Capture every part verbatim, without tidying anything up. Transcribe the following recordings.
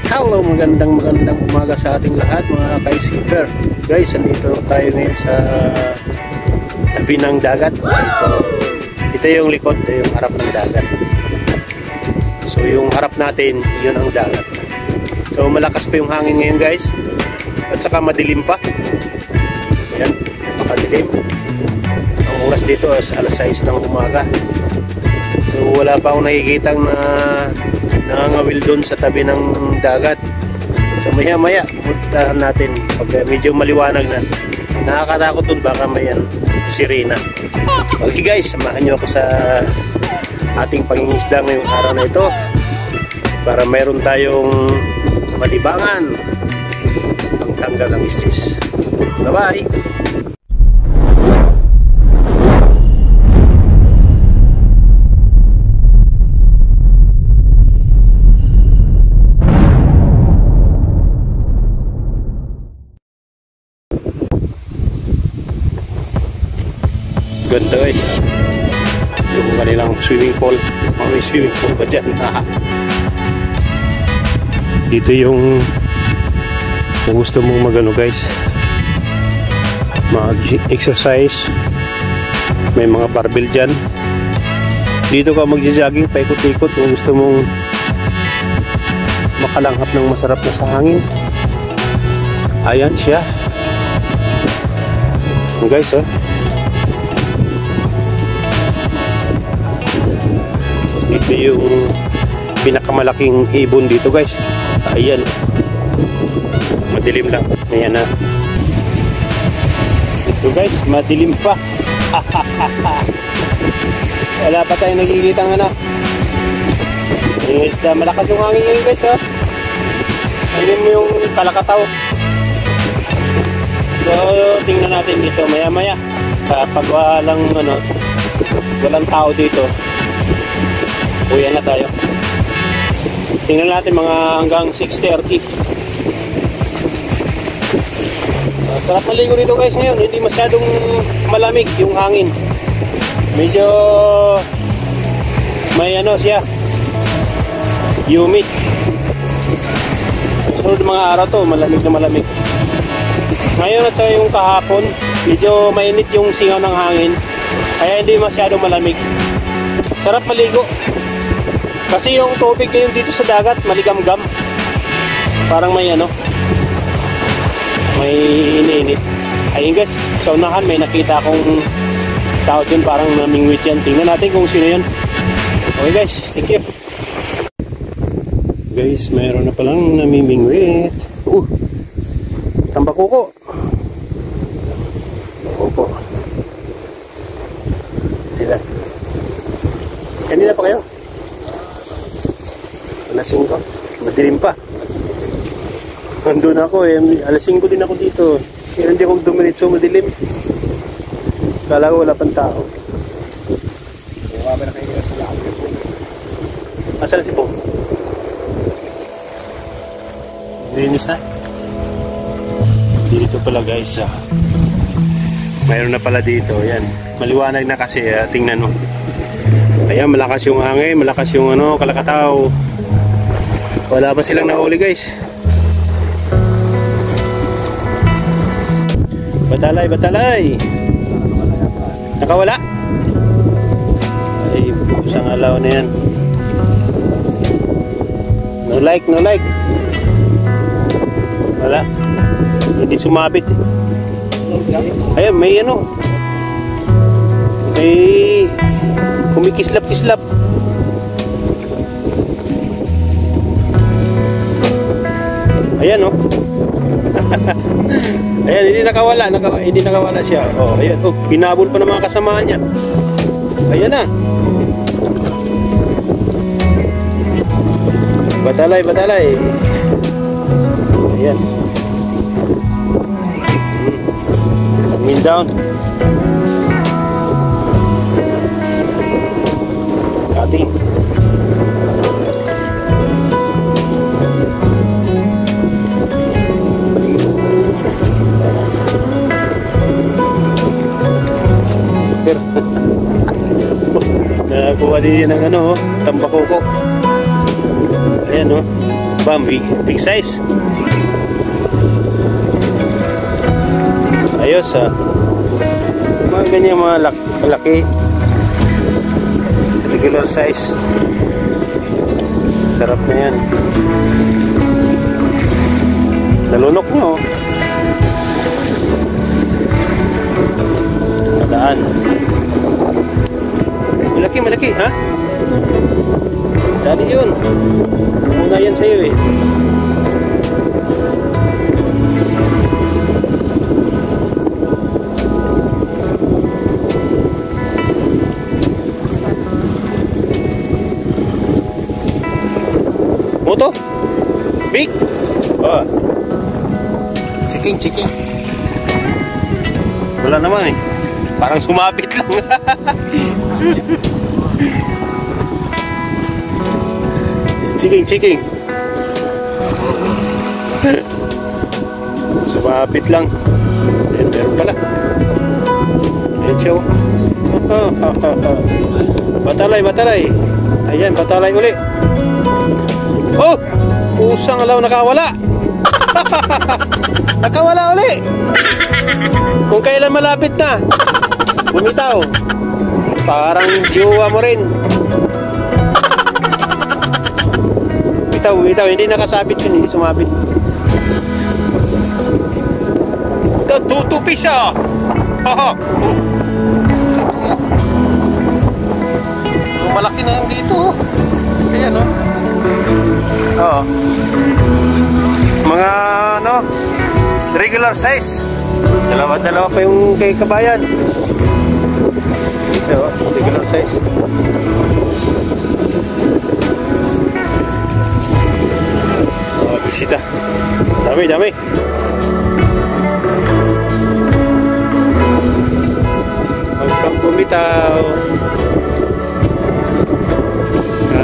Hello, magandang magandang umaga sa ating lahat mga ka-skipper. Guys, andito tayo ngayon sa tabi ng dagat. Ito, ito yung likod, ito yung harap ng dagat. So yung harap natin, yun ang dagat. So malakas pa yung hangin ngayon guys. At saka madilim pa. Ayan, makadilim. Ang oras dito is alas sais ng umaga. So wala pa akong nakikitang na nangangawil doon sa tabi ng dagat. So maya maya puntahan natin pag medyo maliwanag na. Nakakatakot doon, baka may ano, sirena. Okay guys, samahan nyo ako sa ating pangingisda ngayong araw na ito para mayroon tayong malibangan ang tanggal ng stress. Bye bye. Ganda guys, yung kanilang swimming pool. May swimming pool pa dyan. Dito yung kung gusto mong magano guys, mag exercise, may mga barbell dyan. Dito ka magja-jogging, paikot-ikot kung gusto mong makalanghap ng masarap na sa hangin. Ayan siya guys, oh. Ito yung pinakamalaking ibon dito guys. Ayan, madilim lang. Ayan na. Ito guys, madilim pa. Wala pa tayong nagkikitang ano. Yes, malakas yung hangin ngayon guys, oh. Ayun mo yung kalakataw. So tingnan natin dito maya maya kapag walang ano, walang tao dito, uwi na tayo. Tingnan natin mga hanggang six thirty. Uh, sarap maligo dito guys ngayon. Hindi masyadong malamig yung hangin. Medyo may ano siya, humid. Susunod mga araw to, malamig na malamig. Ngayon at saka yung kahapon, medyo mainit yung singaw ng hangin. Kaya hindi masyadong malamig. Sarap maligo. Kasi yung tubig ngayon dito sa dagat, maligam-gam. Parang may ano, may iniinit. Ayun guys, sa unahan may nakita akong tao dyan, parang namingwit yan. Tingnan natin kung sino yan. Okay guys, thank you. Guys, mayroon na palang namimingwit. Uh, tambakuko. Opo. Sila. Kanina pa kayo? alas singko, madilim pa. Nandun ako eh, alas singko din ako dito. Kaya hindi ako dumiritso, madilim. Kala ko wala pang tao. Asan si Pong? Linis na. Dito pala guys, ah. Mayroon na pala dito, yan. Maliwanag na kasi, ah. Tingnan mo. Ayan, malakas yung hangin, malakas yung ano, kalakataw. Wala pa silang nahuli guys. Batalay, batalay. Nakawala. Ay, isang alaw na yan. No like, no like. Wala. Hindi sumabit eh. Ayan, may ano, may kumikislap-kislap. Ayan oh. Ayan, hindi nakawala, naka, hindi nakawala siya. Oh, ayan, oh, pinabol pa ng mga kasama niya. Ayan na. Batalay, batalay. Ayan. Coming down. Cutting. Nakakuha din yan ng ano, tambakuko. Ayan o. Bam, big, big size. Ayos ah. Mga ganyan mga lak laki. Regular size. Sarap na yan. Nalunok nyo. Nadaan. Malaki, malaki, ha? Dali yun. Muna yan sa'yo eh. Moto? Big? Oh. Checking, checking. Wala naman eh. Parang sumabit lang. Checking, checking. Sumabit lang. Ayan, meron pala. Ayan siya oh. Oh, oh, oh, oh. Batalay, batalay. Ayan, batalay uli. Oh! Pusang alaw nakawala. Nakawala uli. Kung kailan malapit na bumitaw. Parang jowa mo rin. Bumitaw, bumitaw. Hindi nakasabit yun, hindi sumabit. Tutupi siya. Haha. Malaki na yung dito. Ayan o. Oo. Mga ano, regular size. Dalawa-dalawa pa yung kay kabayan. Isa o, regular size. Oh, bisita. Dami, dami. Huwag kang bumitaw. Ha?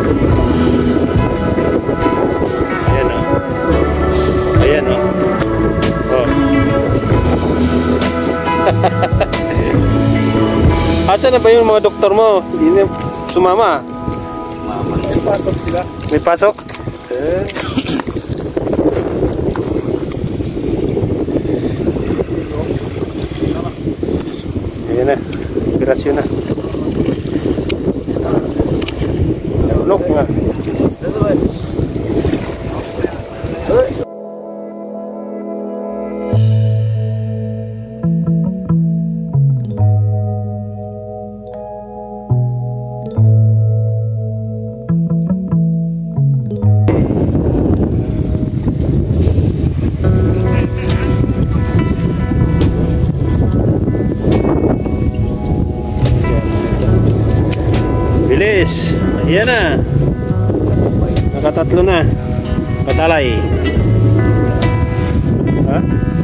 Ayan o. Ayan o. Oh. Asa na ba yung mga doktor mo? Hindi na sumama. May pasok sila. May pasok? Eh. Ayan na. Operasyon na. Nalunok nga. Bilis. Ayan na. Nakatatlo na. Batalay. Ha?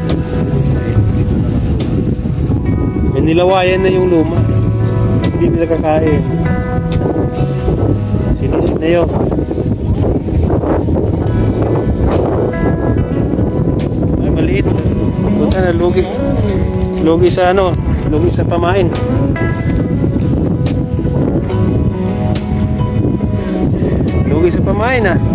May nilawayan na yung luma. Hindi nila kakain. Sinisid na yun. Ay, maliit. Buta na, lugi. Lugi sa ano? Lugi sa pamain. Lugi sa pamain ah.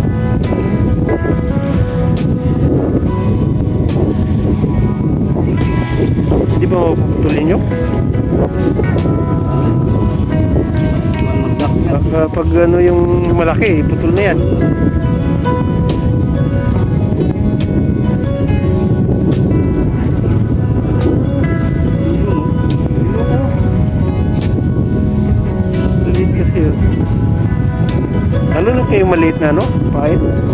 Hindi ba mapuputulin nyo? Kapag ano yung malaki, putol na yan. Maliit kasi yun. Lalo na kayo maliit na no? Pain.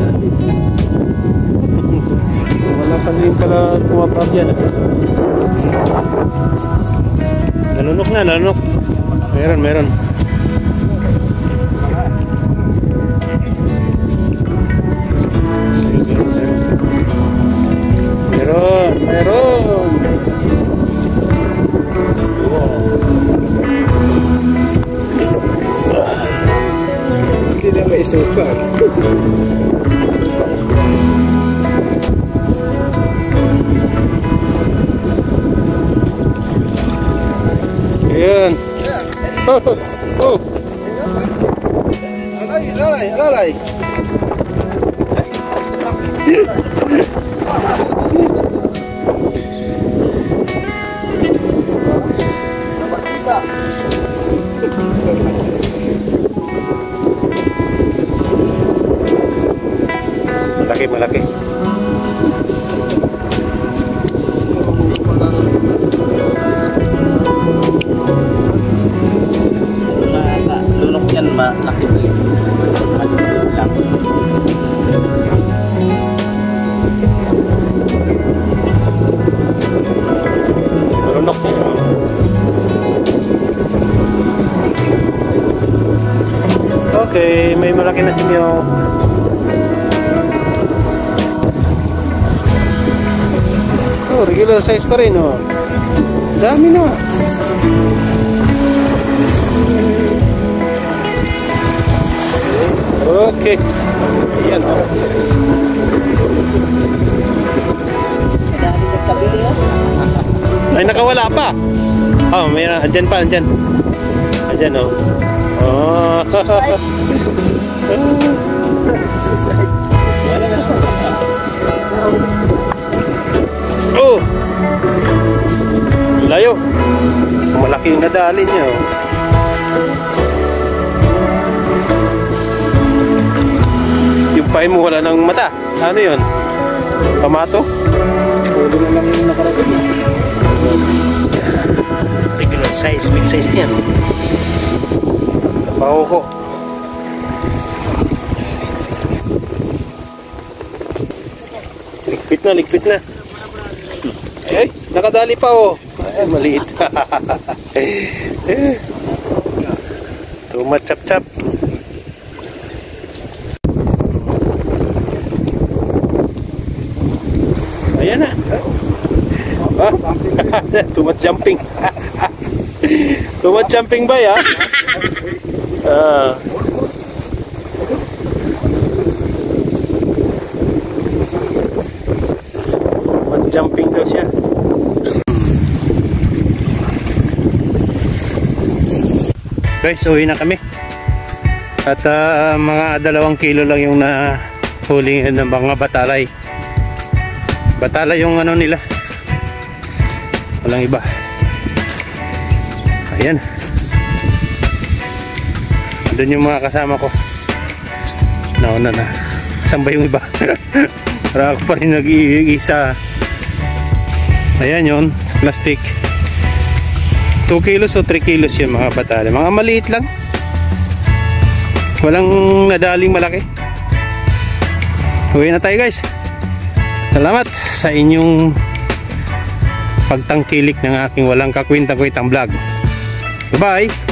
Wala kasi pala kumapap yan. Nalunok na, nalunok. Meron, meron. Meron, meron. Hindi na may isukar. Ayan. Malaki, malaki. Lunok yan, malaki pa yun. Malaki lang. Lunok niya. Okay, may malaki na sinyo. Oh, regular size pa rin, oh. Dami na. Okay. Ayan, oh. Dami sa kabili, oh. Ay, nakawala pa. Oh, may andyan pa, andyan. Andyan, oh. Oh. Suicide. Oh! Layo. Malaki yung nadali niya, oh. Yung pain mo wala ng mata. Ano yun? Tomato? Pwede na lang yung nakarating. Regular size, big size niyan. Pahuho. Ligpit na, ligpit na. Ay, nakadali pa, oh. Ay, maliit. Tumachap-chap. Ayan na. Ah, tumat jumping. Tumat jumping ba ya? Ah. Tumat jumping daw siya. Guys, uwi na kami. At uh, mga dalawang kilo lang yung nahuli ng mga batalay. Batala yung ano nila, walang iba. Ayan, doon yung mga kasama ko. Nauna na. Saan ba yung iba? Para ako pa rin nag-iisa. Ayan yun, sa plastic. two kilos o three kilos yun mga batala. Mga maliit lang, walang nadaling malaki. Uwi na tayo, guys. Salamat sa inyong pagtangkilik ng aking walang kakwintang-kwintang vlog. Bye-bye!